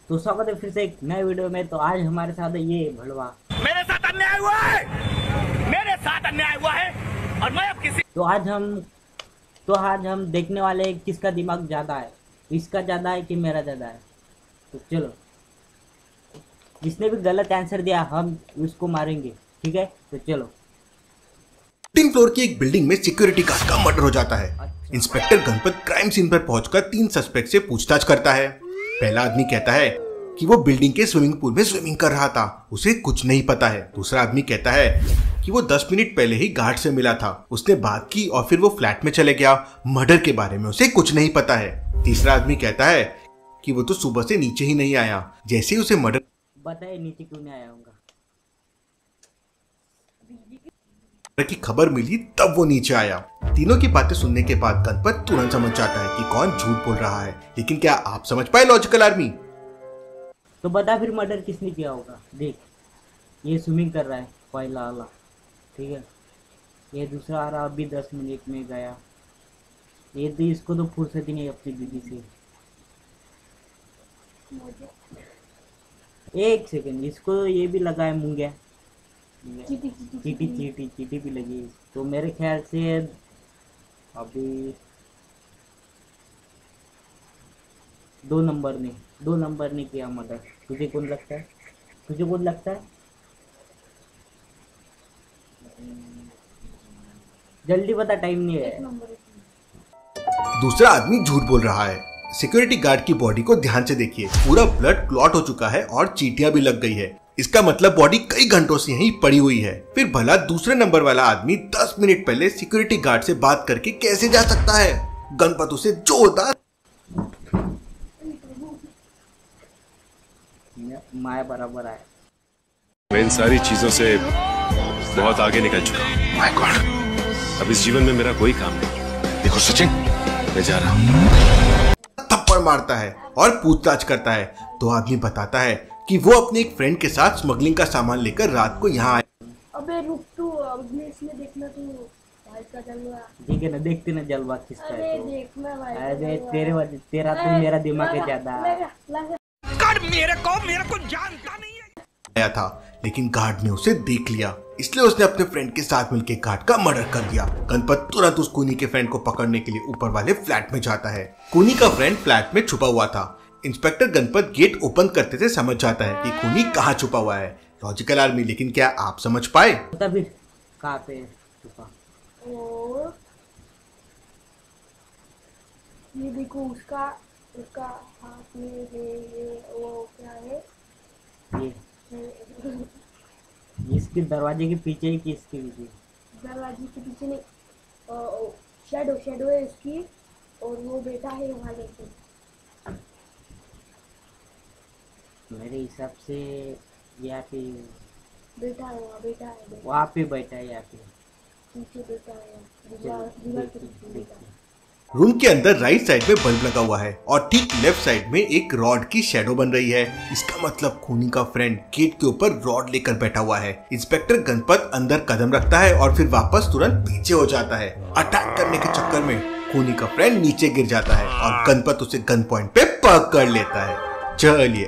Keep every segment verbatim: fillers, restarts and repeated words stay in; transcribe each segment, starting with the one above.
तो स्वागत है फिर से एक नए वीडियो में। तो आज हमारे साथ है ये भड़वा। मेरे साथ अन्याय हुआ है, मेरे साथ अन्याय हुआ है और मैं अब किसी तो आज हम तो आज हम देखने वाले हैं किसका दिमाग ज्यादा है, इसका ज्यादा है कि मेरा ज्यादा है। तो चलो, जिसने भी गलत आंसर दिया हम उसको मारेंगे, ठीक है? तो चलो। तीन फ्लोर की एक बिल्डिंग में सिक्योरिटी गार्ड का मर्डर हो जाता है। अच्छा। इंस्पेक्टर गणपत क्राइम सीन पर पहुंचकर तीन सस्पेक्ट से पूछताछ करता है। पहला आदमी कहता है कि वो बिल्डिंग के स्विमिंग पूल में स्विमिंग कर रहा था, उसे कुछ नहीं पता है। दूसरा आदमी कहता है कि वो दस मिनट पहले ही गार्ड से मिला था, उसने बात की और फिर वो फ्लैट में चले गया। मर्डर के बारे में उसे कुछ नहीं पता है। तीसरा आदमी कहता है कि वो तो सुबह से नीचे ही नहीं आया, जैसे ही उसे मर्डर बताइए नीचे क्यों नहीं आया होगा। की खबर मिली तब वो नीचे आया। तीनों की बातें सुनने के बाद गणपत तुरंत समझ जाता है कि कौन झूठ बोल रहा है। लेकिन क्या आप समझ पाए लॉजिकल आर्मी? तो बता फिर मर्डर किसने किया होगा। देख, ये स्विमिंग कर रहा है पहला वाला, ठीक है? ये दूसरा आ रहा अभी दस मिनट में गया। ये तो इसको तो फुर्सत ही नहीं अपनी दीदी से। एक सेकंड, इसको ये भी लगा है मुंगिया, चीटी चीटी चीटी चीटी भी लगी। तो मेरे ख्याल से अभी दो नंबर ने दो नंबर ने किया मर्डर। तुझे कौन लगता है? तुझे कौन लगता है? जल्दी बता, टाइम नहीं है। दूसरा आदमी झूठ बोल रहा है। सिक्योरिटी गार्ड की बॉडी को ध्यान से देखिए, पूरा ब्लड क्लॉट हो चुका है और चीटियां भी लग गई है। इसका मतलब बॉडी कई घंटों से यहीं पड़ी हुई है। फिर भला दूसरे नंबर वाला आदमी दस मिनट पहले सिक्योरिटी गार्ड से बात करके कैसे जा सकता है? गणपत उसे जोरदार माया बराबर आया। मैं इन सारी चीजों से बहुत आगे निकल चुका हूँ। माय गॉड, अब इस जीवन में मेरा कोई काम नहीं। देखो सचिन, मैं जा रहा हूँ। थप्पड़ मारता है और पूछताछ करता है। तो आदमी बताता है कि वो अपने एक फ्रेंड के साथ स्मगलिंग का सामान लेकर रात को यहाँ आया। अबे रुक तू, अब इसमें देखना तू भाई का जलवा। ठीक है ना, देखते ना जलवा किसका अरे है। तो देखना भाई का अरे जलवा। तेरे वजह तेरा तो अरे, मेरा दिमाग है लगा, ज्यादा। लगा, लगा। कर मेरे को मेरे को जानता नहीं है। आया था, लेकिन गार्ड ने उसे देख लिया, इसलिए उसने अपने फ्रेंड के साथ मिलकर गार्ड का मर्डर कर दिया। गणपत तुरंत उस कूनी के फ्रेंड को पकड़ने के लिए ऊपर वाले फ्लैट में जाता है। कूनी का फ्रेंड फ्लैट में छुपा हुआ था। इंस्पेक्टर गणपत गेट ओपन करते से समझ जाता है कि खूनी कहाँ छुपा हुआ है। लॉजिकल आर्मी, लेकिन क्या आप समझ पाए? बता फिर कहाँ पे छुपा? और ये देखो, उसका उसका हाथ में है ये, वो क्या है ये इसके दरवाजे के पीछे ही कि इसके पीछे? दरवाजे के पीछे नहीं, शैडो शैडो है इसकी, और वो बेटा है वहाँ लेके। मेरे हिसाब से यहाँ पे बेटा है वहाँ, बेटा है बेटा। वहाँ पे बैठा है, यहाँ पे पीछे बेटा है, चलो, दीवार दीवार के देखते- पीछे देखते। बेटा। रूम के अंदर राइट साइड में बल्ब लगा हुआ है और ठीक लेफ्ट साइड में एक रॉड की शैडो बन रही है। इसका मतलब खूनी का फ्रेंड गेट के ऊपर रॉड लेकर बैठा हुआ है। इंस्पेक्टर गणपत अंदर कदम रखता है और फिर वापस तुरंत पीछे हो जाता है। अटैक करने के चक्कर में खूनी का फ्रेंड नीचे गिर जाता है और गणपत उसे गन पॉइंट पे पकड़ लेता है। चलिए,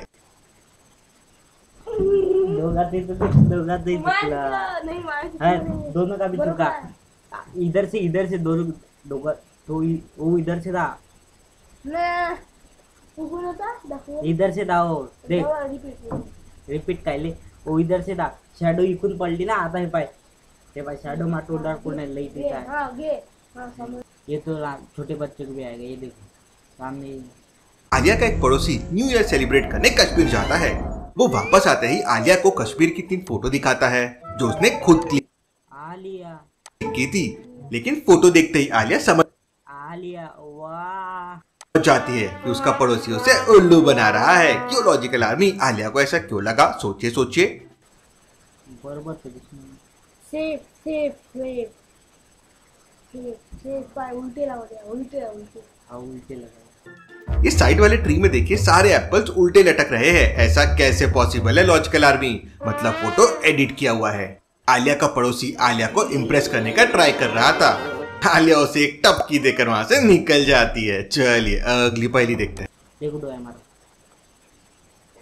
दोगा तो दोगा तो मार निकला। दिया, नहीं मार दिया, है, नहीं। दोनों का भी बरोबर चुका। आहे. इधर से इधर से दोनों दोगा। तो इ- वो इधर से था, नाही. उभं होता, दाखव. इधर से था वो। देख, दाखव, repeat, repeat. रिपीट कायले वो इधर से था। शॅडो इकून पडली ना, आता हे पाय, ते पाय शॅडो मा तोंडावर कोण लई घे, दिखा है। हाँ, घे. हाँ, समझ. ये तो ला- छोटे बच्चे को भी आएगा। ये देखो सामने। आलिया का एक पड़ोसी न्यू ईयर सेलिब्रेट करने कश्मीर जाता है। वो वापस आते ही आलिया को कश्मीर की तीन फोटो दिखाता है जो उसने खुद क्लिक आलिया की थी। लेकिन फोटो देखते ही आलिया समझ आलिया वाह। जाती है कि उसका पड़ोसी उसे उल्लू बना रहा है। क्यों लॉजिकल आर्मी? आलिया को ऐसा क्यों लगा? सोचिए सोचिए। बरोबर तो दिसणार. Safe safe safe safe safe पाय उलटे लाव द्या, उलटे लाव, उलटे. हा उलटे लगा. इस साइड वाले ट्री में देखिए, सारे एप्पल्स उल्टे लटक रहे हैं। ऐसा कैसे पॉसिबल है लॉजिकल आर्मी? मतलब फोटो एडिट किया हुआ है। आलिया का पड़ोसी आलिया को इम्प्रेस करने का ट्राई कर रहा था। आलिया उसे एक टपकी देकर वहां से निकल जाती है। चलिए अगली पहली देखते हैं। देखो डोळा मारो.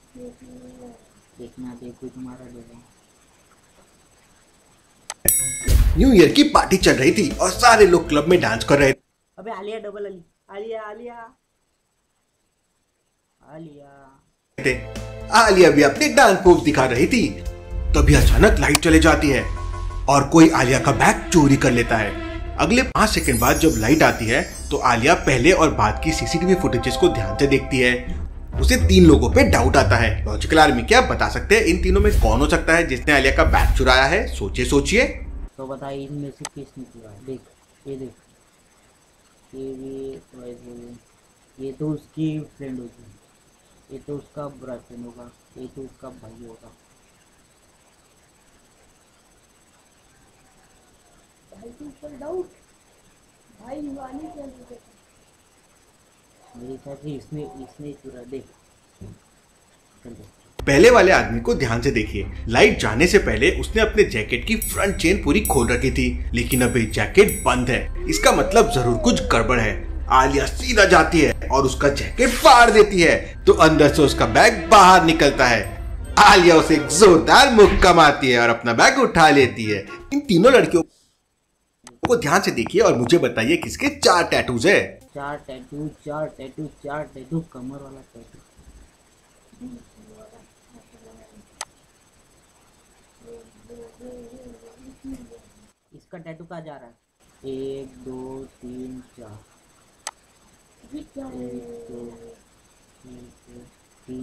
देखना देखो तुम्हारा देखो। न्यू ईयर की पार्टी चल रही थी और सारे लोग क्लब में डांस कर रहे अबे आलिया डबल अली आलिया आलिया आलिया थे। आलिया भी अपने डांस मूव दिखा रही थी। तभी अचानक लाइट चले जाती है और कोई आलिया का बैग चोरी कर लेता है। अगले पाँच सेकंड बाद जब लाइट आती है तो आलिया पहले और बाद की सीसीटीवी फुटेजेस को ध्यान से देखती है। उसे तीन लोगों पे डाउट आता है। लॉजिकल आर्मी क्या बता सकते हैं इन तीनों में कौन हो सकता है जिसने आलिया का बैग चुराया है? सोचिए सोचिए। तो बताइए इनमें से किसने किया? देख ये देख ये भी वैसे ये तो उसकी फ्रेंड होगी, ये तो उसका बॉयफ्रेंड होगा, ये तो उसका भाई होगा। भाई के ऊपर डाउट, भाई वाली क्या चीज़ है? मेरे हिसाब से इसने इसने चुरा। देख चल देख। पहले वाले आदमी को ध्यान से देखिए। लाइट जाने से पहले उसने अपने जैकेट की फ्रंट चेन पूरी खोल रखी थी, लेकिन अभी जैकेट बंद है। इसका मतलब जरूर कुछ गड़बड़ है। आलिया सीधा जाती है और उसका जैकेट फाड़ देती है तो अंदर से उसका बैग बाहर निकलता है। आलिया उसे एक जोरदार मुक्का मारती है और अपना बैग उठा लेती है। इन तीनों लड़कियों को ध्यान से देखिए और मुझे बताइए किसके चार टैटूज है? चार टैटू चार टैटू चार टैटू कमर वाला टैटू। इसका टैटू कहाँ जा रहा है? एक दो तीन चार, ये क्या है? एक दो तीन तीन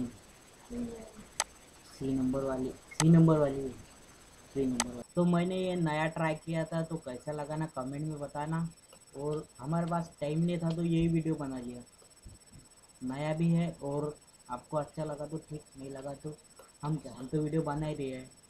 सी नंबर वाली सी नंबर वाली सी नंबर वाली। तो मैंने ये नया ट्राई किया था, तो कैसा लगा ना कमेंट में बताना। और हमारे पास टाइम नहीं था तो यही वीडियो बना लिया। नया भी है और आपको अच्छा लगा तो ठीक, नहीं लगा तो हम हम तो वीडियो बना ही रहे हैं।